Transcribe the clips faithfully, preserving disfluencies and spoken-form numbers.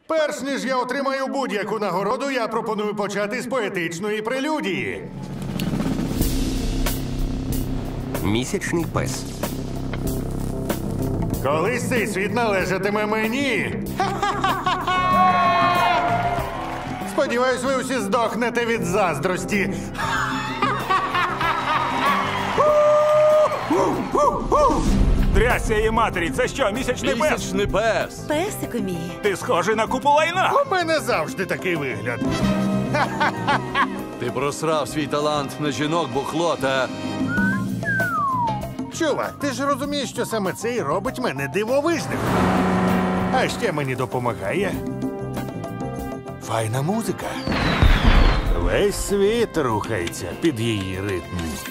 Перш ніж я отримаю будь-яку нагороду, я пропоную почати з поетичної прелюдії. Місячний пес. Колись цей світ належатиме мені. Сподіваюсь, ви усі здохнете від заздрості. Трясся її матері, це що, місячний пес? Місячний пес. Песику мій. Ти схожий на купу лайна. У мене завжди такий вигляд. Ти просрав свій талант на жінок, бухло та... Чувак, ти ж розумієш, що саме це і робить мене дивовижним. А ще мені допомагає файна музика. Весь світ рухається під її ритм.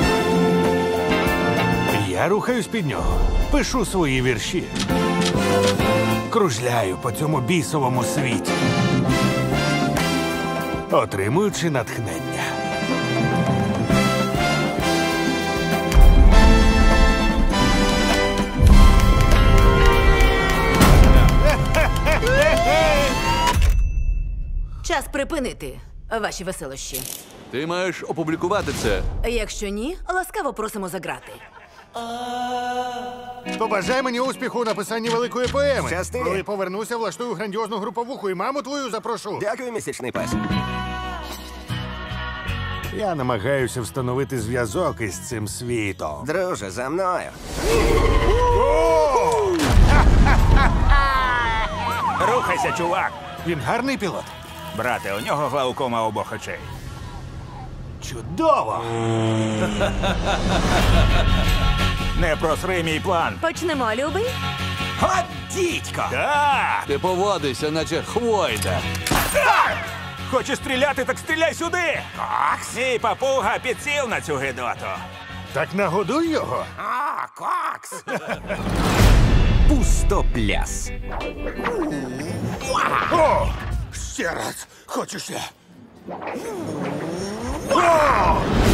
Я рухаюсь під нього, пишу свої вірші. Кружляю по цьому бісовому світі, отримуючи натхнення. Час припинити ваші веселощі. Ти маєш опублікувати це. Якщо ні, ласкаво просимо за грати. Побажай мені успіху у написанні великої поеми. Щасти. Коли повернуся, влаштую грандіозну груповуху і маму твою запрошу. Дякую, місячний пес. Я намагаюся встановити зв'язок із цим світом. Друже, за мною. Рухайся, чувак. Він гарний пілот? Брате, у нього глаукома обох очей. Чудово! Не просри мій план. Почнемо, любий. От дідько! Так! Ти поводишся, наче хвойда. Хочеш стріляти, так стріляй сюди! Кокс! Мій папуга підсів на цю гидоту. Так нагодуй його. А, кокс! Пустопляс. О! Ще раз! Хочу ще! О!